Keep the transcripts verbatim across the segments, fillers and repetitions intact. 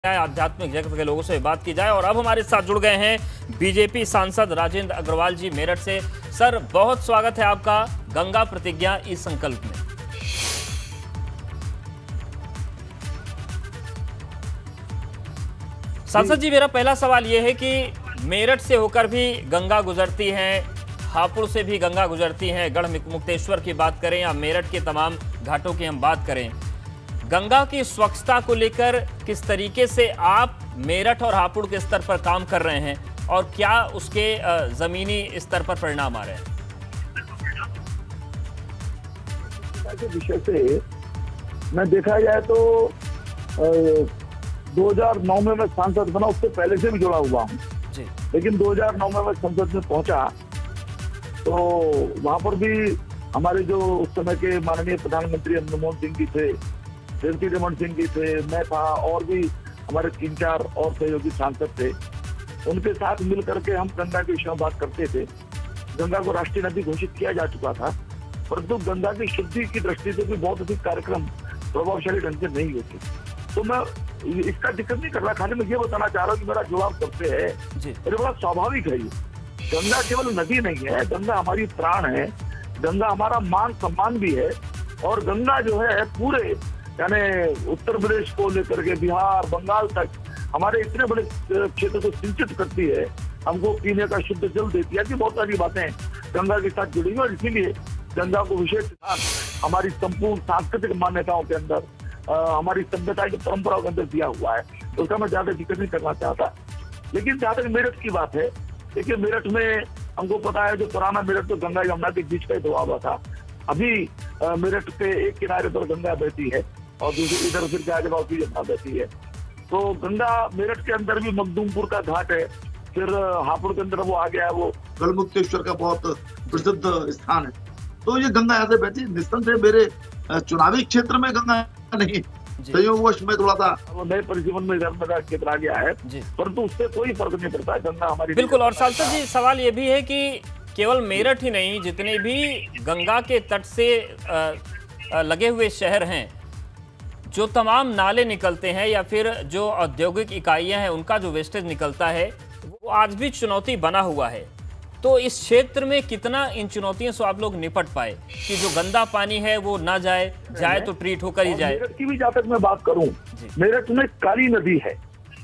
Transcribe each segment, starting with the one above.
आध्यात्मिक जगत के लोगों से बात की जाए। और अब हमारे साथ जुड़ गए हैं बीजेपी सांसद राजेंद्र अग्रवाल जी मेरठ से। सर, बहुत स्वागत है आपका गंगा प्रतिज्ञा ई संकल्प में। सांसद जी, मेरा पहला सवाल यह है कि मेरठ से होकर भी गंगा गुजरती है, हापुड़ से भी गंगा गुजरती है, गढ़ मुक्तेश्वर की बात करें या मेरठ के तमाम घाटों की हम बात करें, गंगा की स्वच्छता को लेकर किस तरीके से आप मेरठ और हापुड़ के स्तर पर काम कर रहे हैं और क्या उसके जमीनी स्तर पर परिणाम आ रहे हैं? के विषय से मैं देखा जाए तो दो हज़ार नौ में मैं सांसद बना, उससे पहले से भी जुड़ा हुआ हूँ, लेकिन दो हज़ार नौ में मैं संसद में पहुंचा तो वहां पर भी हमारे जो उस समय के माननीय प्रधानमंत्री मनमोहन सिंह जी थे, देवती रमन सिंह जी थे, मैं था और भी हमारे तीन चार और सहयोगी सांसद थे। उनके साथ मिल करके हम गंगा के विषय में बात करते थे। गंगा को राष्ट्रीय नदी घोषित किया जा चुका था, परंतु गंगा की शुद्धि की दृष्टि से भी बहुत अधिक कार्यक्रम प्रभावशाली ढंग से नहीं होते। तो मैं इसका जिक्र नहीं कर रहा, खाली मैं ये बताना चाह रहा हूँ कि मेरा जुड़ाव सबसे है, मेरे बड़ा स्वाभाविक है। ये गंगा केवल नदी नहीं है, गंगा हमारी प्राण है, गंगा हमारा मान सम्मान भी है। और गंगा जो है पूरे यानी उत्तर प्रदेश को लेकर के बिहार बंगाल तक हमारे इतने बड़े क्षेत्र को सिंचित करती है, हमको पीने का शुद्ध जल देती है। कि बहुत सारी बातें गंगा के साथ जुड़ी हुई और इसीलिए गंगा को विशेष स्थान हमारी संपूर्ण सांस्कृतिक मान्यताओं के अंदर, आ, हमारी सभ्यता की परंपराओं के अंदर दिया हुआ है। तो उसका मैं ज्यादा जिक्र नहीं करना चाहता। लेकिन जहाँ तक मेरठ की बात है, देखिए मेरठ में हमको पता है जो पुराना मेरठ तो गंगा यमुना के बीच का ही धोआ हुआ था। अभी मेरठ के एक किनारे पर गंगा बहती है और दूसरी इधर फिर गाजियाबाद की यमुना बहती है। तो गंगा मेरठ के अंदर भी मखदूमपुर का घाट है, फिर हापुड़ के अंदर वो आ गया है वो गढ़ मुक्तेश्वर का बहुत प्रसिद्ध स्थान है। तो ये गंगा यहाँ से बहती है। निस्संदेह मेरे चुनावी क्षेत्र में गंगा नहीं, संयोगवश में थोड़ा सा नए परिसीमन में इधर मेरा क्षेत्र आ गया है, परंतु उससे कोई फर्क नहीं पड़ता है, गंगा हमारी। बिल्कुल। और सांसद जी, सवाल ये भी है कि केवल मेरठ ही नहीं, जितने भी गंगा के तट से आ, आ, लगे हुए शहर हैं, जो तमाम नाले निकलते हैं या फिर जो औद्योगिक इकाइयां हैं, उनका जो वेस्टेज निकलता है वो आज भी चुनौती बना हुआ है। तो इस क्षेत्र में कितना इन चुनौतियों से आप लोग निपट पाए कि जो गंदा पानी है वो ना जाए, जाए तो ट्रीट होकर ही जाए? मेरठ की भी जहाँ तक मैं बात करूं, मेरठ में काली नदी है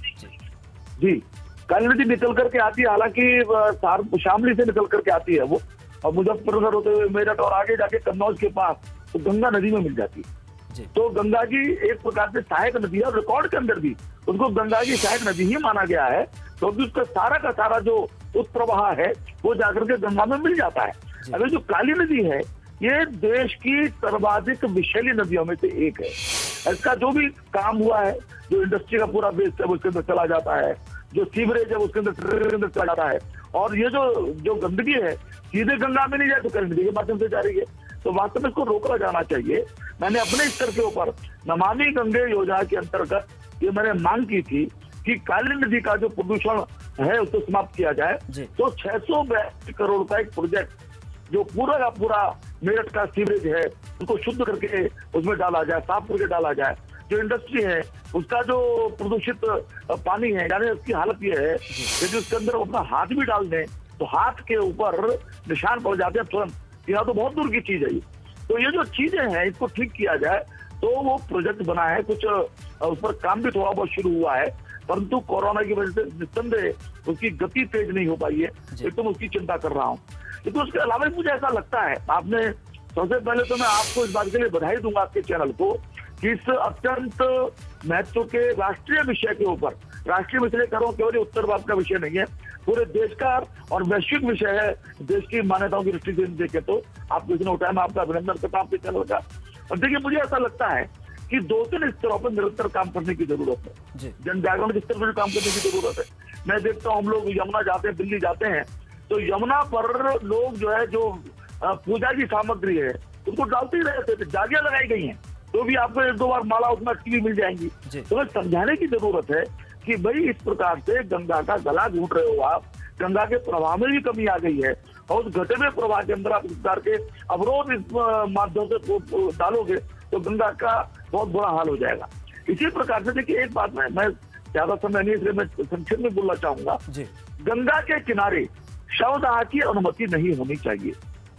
जी, काली नदी निकल करके आती है, हालांकि शामली से निकल करके आती है वो, और मुजफ्फरनगर होते हुए मेरठ और आगे जाके कन्नौज के पास तो गंगा नदी में मिल जाती है। तो गंगा जी एक प्रकार से सहायक नदी है और रिकॉर्ड के अंदर भी उसको गंगा की सहायक नदी ही माना गया है, क्योंकि तो उसका सारा का सारा जो उत्प्रवाह है वो जाकर के गंगा में मिल जाता है। अगर जो काली नदी है ये देश की सर्वाधिक विषैली नदियों में से एक है। इसका जो भी काम हुआ है, जो इंडस्ट्री का पूरा वेस्ट है उसके अंदर चला जाता है, जो सीवरेज है उसके अंदर चला जाता है, और ये जो जो गंदगी है सीधे गंगा में नहीं जाए तो काली नदी के माध्यम से जा रही है। तो वास्तव में इसको रोका जाना चाहिए। मैंने अपने स्तर के ऊपर नमामि गंगे योजना के अंतर्गत ये मैंने मांग की थी कि काली नदी का जो प्रदूषण है उसको समाप्त किया जाए। तो छह सौ बयासी करोड़ का एक प्रोजेक्ट जो पूरा का पूरा मेरठ का सीवरेज है उसको शुद्ध करके उसमें डाला जाए, साफ करके डाला जाए। जो इंडस्ट्री है उसका जो प्रदूषित पानी है, यानी उसकी हालत ये है कि उसके अंदर अपना हाथ भी डाल दें तो हाथ के ऊपर निशान पड़ जाते हैं तुरंत। यह तो बहुत दूर की चीज है। तो ये जो चीजें हैं इसको ठीक किया जाए। तो वो प्रोजेक्ट बना है, कुछ उस पर काम भी थोड़ा बहुत शुरू हुआ है, परंतु कोरोना की वजह से निस्संदेह उसकी गति तेज नहीं हो पाई है, एकदम उसकी चिंता कर रहा हूँ। लेकिन उसके अलावा मुझे ऐसा लगता है, आपने सबसे पहले तो मैं आपको इस बात के लिए बधाई दूंगा आपके चैनल को कि इस अत्यंत महत्व के राष्ट्रीय विषय के ऊपर, राष्ट्रीय विषय करो केवल उत्तर भारत का विषय नहीं है, पूरे देश का और वैश्विक विषय है, देश की मान्यताओं की दृष्टि से देखें तो आपको इसने उठाया, मैं आपका अभिनंदन करता हूँ आपके चैनल का। और देखिए मुझे ऐसा लगता है कि दो तीन स्तरों पर निरंतर काम करने की जरूरत है। जन जागरण के स्तर पर काम करने की जरूरत है। मैं देखता हूँ हम लोग यमुना जाते हैं, दिल्ली जाते हैं, तो यमुना पर लोग जो है जो पूजा की सामग्री है उसको डालते ही रहते थे, जालियां लगाई गई हैं, तो भी आपको एक दो बार माला उसमें अटकी मिल जाएंगी। तो समझाने की जरूरत है कि भाई इस प्रकार से गंगा का गला घूट रहे हो आप, गंगा के प्रवाह में भी कमी आ गई है, और उस घटे हुए प्रवाह के अंदर आप इस प्रकार के अवरोध इस माध्यम से डालोगे तो गंगा का बहुत बुरा हाल हो जाएगा। इसी प्रकार से देखिए एक बात मैं मैं ज्यादा समय नहीं, इसलिए मैं संक्षेप में बोलना चाहूंगा। जी। गंगा के किनारे शवदाह की अनुमति नहीं होनी चाहिए।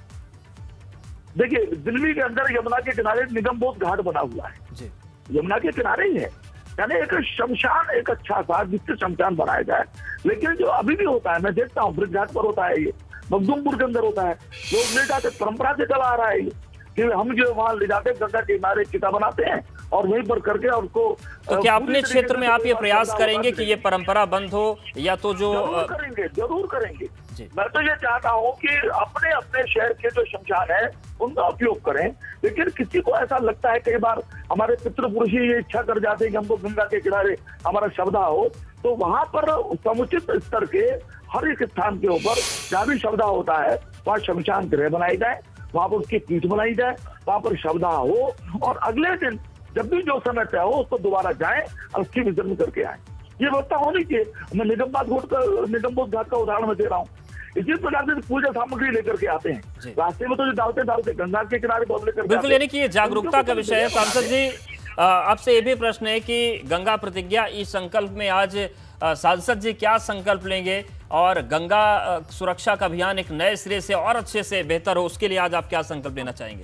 देखिए, दिल्ली के अंदर यमुना के किनारे निगम बोध घाट बना हुआ है जी। यमुना के किनारे ही है, यानी एक शमशान, एक अच्छा सा जिससे शमशान बनाया जाए। लेकिन जो अभी भी होता है, मैं देखता हूँ ब्रिज घाट पर होता है, ये मखदूमपुर के अंदर होता है, लोग ले जाते, परंपरा से चला आ रहा है ये कि हम जो वहां ले जाते गंगा के किनारे चिता बनाते हैं और वहीं पर करके और उसको। तो क्या अपने क्षेत्र में आप ये प्रयास करेंगे कि ये परंपरा बंद हो, या तो जो जरूर करेंगे, जरूर करेंगे। मैं तो ये चाहता हूँ कि अपने अपने शहर के जो शमशान है उनका उपयोग करें। लेकिन किसी को ऐसा लगता है, कई बार हमारे पितृपुरुष ही ये इच्छा कर जाते हैं कि हमको गंगा के किनारे हमारा शवदाह हो, तो वहां पर समुचित स्तर के हर एक स्थान के ऊपर जहाँ भी शवदाह होता है वहाँ शमशान गृह बनाई जाए, वहां पर उसकी पीठ बनाई जाए, वहां पर शवदाह हो, और अगले दिन जब भी जो समय तय हो उसको दोबारा जाएं और उसकी विसर्जन करके आए। ये व्यवस्था होनी चाहिए। मैं निगम घाट का निगम बोध घाट का उदाहरण में दे रहा हूँ। इसी प्रकार से पूजा सामग्री लेकर के आते हैं, रास्ते में तो जो डालते डालते गंगा के किनारे बहुत लेकर। बिल्कुल, यानी कि ये जागरूकता का विषय है। सांसद जी, आपसे ये भी प्रश्न है कि गंगा प्रतिज्ञा इस संकल्प में आज सांसद जी क्या संकल्प लेंगे, और गंगा सुरक्षा का अभियान एक नए सिरे से और अच्छे से बेहतर हो, उसके लिए आज आप क्या संकल्प लेना चाहेंगे?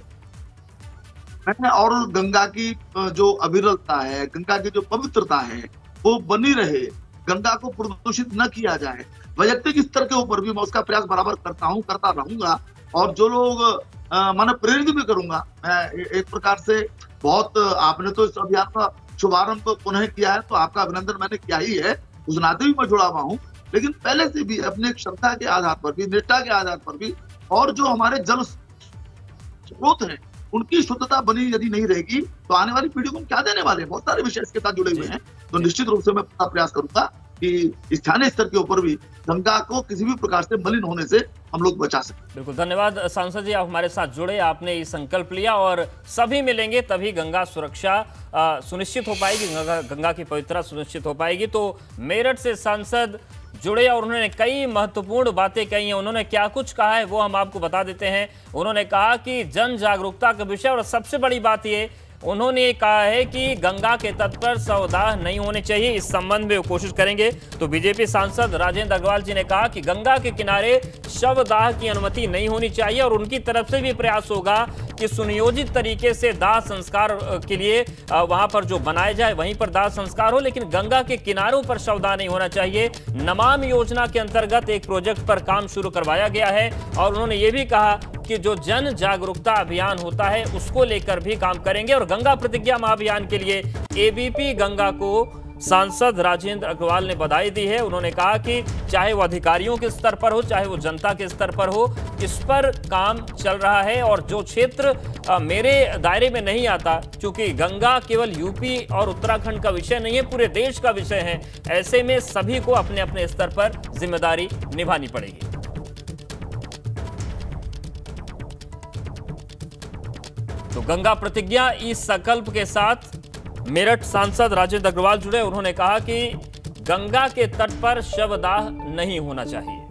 और गंगा की जो अविरलता है, गंगा की जो पवित्रता है वो बनी रहे, गंगा को प्रदूषित न किया जाए। वैयक्तिक स्तर के ऊपर भी मैं उसका प्रयास बराबर करता हूँ, करता रहूंगा। और जो लोग मैंने प्रेरित भी करूंगा। मैं एक प्रकार से बहुत, आपने तो इस अभियान का शुभारंभ पुनः किया है, तो आपका अभिनंदन मैंने किया ही है, उस नाते भी मैं जुड़ा हुआ हूँ। लेकिन पहले से भी अपने श्रद्धा के आधार पर भी, निष्ठा के आधार पर भी, और जो हमारे जल स्रोत हैं उनकी शुद्धता बनी यदि नहीं रहेगी तो आने वाली पीढ़ी को हम क्या देने वाले हैं। बहुत सारे विषय इसके साथ जुड़े हुए हैं। तो निश्चित रूप से मैं पूरा प्रयास करूंगा कि स्थानीय स्तर के ऊपर भी गंगा को किसी भी प्रकार से मलिन होने से हम लोग बचा सकें। बिल्कुल, धन्यवाद सांसद जी, आप हमारे साथ जुड़े, आपने ये संकल्प लिया, और सभी मिलेंगे तभी गंगा सुरक्षा सुनिश्चित हो पाएगी, गंगा, गंगा की पवित्रता सुनिश्चित हो पाएगी। तो मेरठ से सांसद जुड़े और उन्होंने कई महत्वपूर्ण बातें कही हैं। उन्होंने क्या कुछ कहा है वो हम आपको बता देते हैं। उन्होंने कहा कि जन जागरूकता का विषय, और सबसे बड़ी बात ये उन्होंने कहा है कि गंगा के तट पर शवदाह नहीं होने चाहिए। इस संबंध में वो कोशिश करेंगे। तो बीजेपी सांसद राजेंद्र अग्रवाल जी ने कहा कि गंगा के किनारे शवदाह की अनुमति नहीं होनी चाहिए, और उनकी तरफ से भी प्रयास होगा कि सुनियोजित तरीके से दाह संस्कार के लिए वहां पर जो बनाया जाए वहीं पर दाह संस्कार हो, लेकिन गंगा के किनारों पर शवदाह नहीं होना चाहिए। नमामि योजना के अंतर्गत एक प्रोजेक्ट पर काम शुरू करवाया गया है, और उन्होंने ये भी कहा कि जो जन जागरूकता अभियान होता है उसको लेकर भी काम करेंगे। और गंगा प्रतिज्ञा महाअभियान के लिए एबीपी गंगा को सांसद राजेंद्र अग्रवाल ने बधाई दी है। उन्होंने कहा कि चाहे वो अधिकारियों के स्तर पर हो, चाहे वो जनता के स्तर पर हो, इस पर काम चल रहा है। और जो क्षेत्र आ, मेरे दायरे में नहीं आता, क्योंकि गंगा केवल यूपी और उत्तराखंड का विषय नहीं है, पूरे देश का विषय है, ऐसे में सभी को अपने अपने स्तर पर जिम्मेदारी निभानी पड़ेगी। तो गंगा प्रतिज्ञा इस संकल्प के साथ मेरठ सांसद राजेंद्र अग्रवाल जुड़े। उन्होंने कहा कि गंगा के तट पर शवदाह नहीं होना चाहिए।